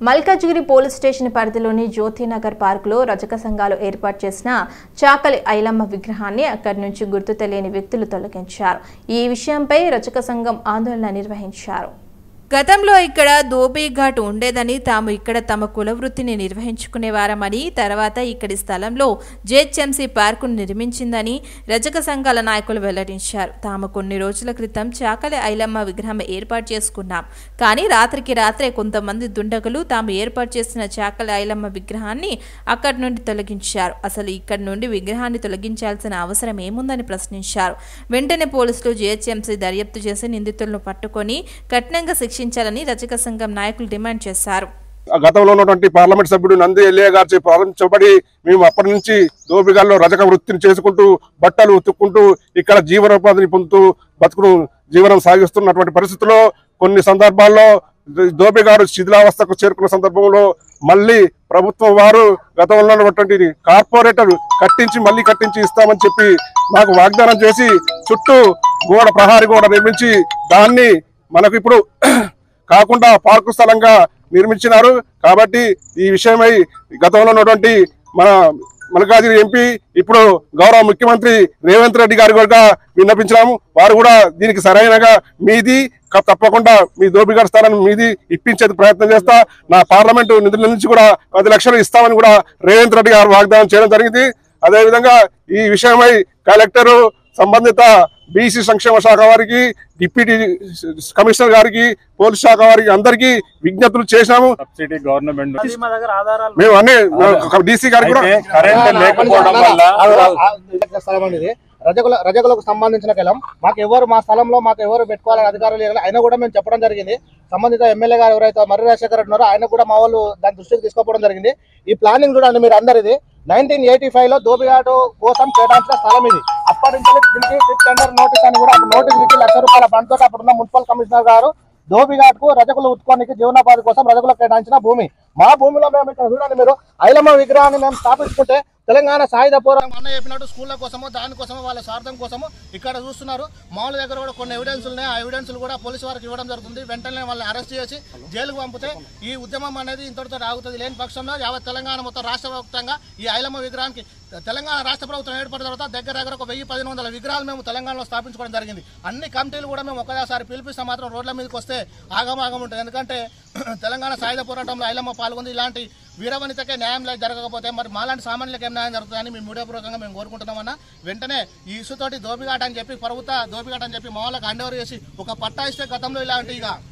Malkajgiri police station పరిధిలోని జ్యోతినగర్ పార్కులో రజక సంఘాలు ఏర్పాటు చేసిన చాకలి ఐలమ్మ విగ్రహాన్ని అక్కడి నుంచి గుర్తు తెలియని వ్యక్తులు తొలగించారు. ఈ విషయంపై రజక సంఘం ఆందోళన నిర్వహించారు. గతంలో ఇక్కడ దోబీ ఘాట్ ఉండేదని, తాము ఇక్కడ తమ కులవృత్తిని నిర్వహించుకునేవారమని, తర్వాత ఇక్కడి స్థలంలో జేహెచ్ఎంసీ పార్కును నిర్మించిందని రజక సంఘాల నాయకులు వెల్లడించారు. తాము కొన్ని రోజుల క్రితం చాకలి ఐలమ్మ విగ్రహం ఏర్పాటు చేసుకున్నాం, కానీ రాత్రికి రాత్రే కొంతమంది దుండగులు తాము ఏర్పాటు చేసిన చాకలి ఐలమ్మ విగ్రహాన్ని అక్కడి నుండి తొలగించారు. అసలు ఇక్కడి నుండి విగ్రహాన్ని తొలగించాల్సిన అవసరం ఏముందని ప్రశ్నించారు. వెంటనే పోలీసులు జేహెచ్ఎంసీ దర్యాప్తు చేసి నిందితులను పట్టుకొని కఠినంగా శిక్షించాలని రజక సంఘం నాయకులు డిమాండ్ చేశారు. గతంలో ఉన్నటువంటి పార్లమెంట్ సభ్యుడు నంది ఎల్ఏ గారు ప్రారంభించబడి మేము అప్పటి నుంచి దోబిగాల్లో రజక వృత్తిని చేసుకుంటూ బట్టలు ఉతుక్కుంటూ ఇక్కడ జీవనోపాధిని పొందుతూ బతుకును జీవనం సాగిస్తున్నటువంటి పరిస్థితుల్లో కొన్ని సందర్భాల్లో దోబిగారు శిథిలావస్థకు చేరుకున్న సందర్భంలో మళ్ళీ ప్రభుత్వం వారు గతంలో ఉన్నటువంటి కార్పొరేటర్ మళ్ళీ కట్టించి ఇస్తామని చెప్పి మాకు వాగ్దానం చేసి చుట్టూ ప్రహారీ గోడ నిర్మించి దాన్ని మనకు ఇప్పుడు కాకుండా పార్కు స్థలంగా నిర్మించినారు. కాబట్టి ఈ విషయమై గతంలో ఉన్నటువంటి మన మల్కాజ్గిరి ఎంపీ ఇప్పుడు గౌరవ ముఖ్యమంత్రి రేవంత్ రెడ్డి గారు కూడా విన్నపించినాము. వారు కూడా దీనికి సరైనగా మీది తప్పకుండా మీ దోబిగారి స్థలాన్ని మీది ఇప్పించేది ప్రయత్నం చేస్తా, నా పార్లమెంటు నిధుల నుంచి కూడా 10 లక్షలు ఇస్తామని కూడా రేవంత్ రెడ్డి గారు వాగ్దానం చేయడం జరిగింది. అదేవిధంగా ఈ విషయమై కలెక్టరు, సంబంధిత బీసీ సంక్షేమ శాఖ వారికి, డిప్యూటీ కమిషనర్ గారికి, పోలీస్ శాఖ వారికి అందరికీ విజ్ఞప్తులు చేశాము. సబ్సిడీ గవర్నమెంట్ మేము అన్ని డీసీ గారికి కూడా రజకులకు సంబంధించిన కెలం మా స్థలంలో మాకు ఎవరు పెట్టుకోవాలని అధికారులు లేదు. అయినా కూడా మేము చెప్పడం జరిగింది. సంబంధిత ఎమ్మెల్యే గారు ఎవరైతే మర్రి రాజశేఖర రెడ్డి ఉన్నారో ఆయన కూడా మా వాళ్ళు దాని దృష్టికి తీసుకోవడం జరిగింది. ఈ ప్లానింగ్ చూడండి మీరు అందరిది. 1985లో దోబిఘాటు కోసం కేటాయించిన స్థలం ఇది. అప్పటి నుంచి దీనికి టెండర్ నోటీస్ అని కూడా నోటీస్ ఇచ్చి ₹1,00,000 బండ్తో అప్పుడున్న మున్సిపల్ కమిషనర్ గారు దోబిఘాట్కు రజకులు ఉత్పత్తికి జీవనోపాధి కోసం రజకులకు కేటాయించిన భూమి. మా భూమిలో మేము ఇక్కడ చూడండి మీరు ఐలమ్మ విగ్రహాన్ని మేము స్థాపించుకుంటే తెలంగాణ సాయుధ పోరాటం అన్న చెప్పినట్టు స్కూళ్ళ కోసమో దానికోసమో వాళ్ళ స్వార్థం కోసమో ఇక్కడ చూస్తున్నారు. మామూలు దగ్గర కూడా కొన్ని ఎవిడెన్స్లు ఉన్నాయి. ఆ ఎవిడెన్స్లు కూడా పోలీసు వారికి ఇవ్వడం జరుగుతుంది. వెంటనే వాళ్ళని అరెస్ట్ చేసి జైలుకు పంపితే ఈ ఉద్యమం అనేది ఇంతటితో ఆగుతుంది. లేని పక్షంలో యావత్ తెలంగాణ మొత్తం రాష్ట్ర వ్యాప్తంగా ఈ ఐలమ్మ విగ్రహానికి తెలంగాణ రాష్ట్ర ప్రభుత్వం ఏర్పడిన తర్వాత దగ్గర ఒక 1000-1500 విగ్రహాలు మేము తెలంగాణలో స్థాపించుకోవడం జరిగింది. అన్ని కమిటీలు కూడా మేము ఒకసారి పిలిపిస్తే మాత్రం రోడ్ల మీదకి వస్తే ఆగమాగం ఉంటుంది. ఎందుకంటే తెలంగాణ సాయుధ పోరాటంలో ఐలమ్మ పాల్గొంది. ఇలాంటి వీరవనితకే న్యాయం జరగకపోతే మరి మాలాంటి సామాన్యులకు ఏం న్యాయం జరుగుతుందని మేము మీడియాపూర్వకంగా మేము కోరుకుంటున్నామన్నా. వెంటనే ఈ ఇసుతోటి దోబిఘాట్ అని చెప్పి ప్రభుత్వ దోబిఘాట్ అని చెప్పి మా వాళ్ళకి హ్యాండ్ ఓవర్ చేసి ఒక పట్టా ఇస్తే గతంలో ఇలాంటి ఇక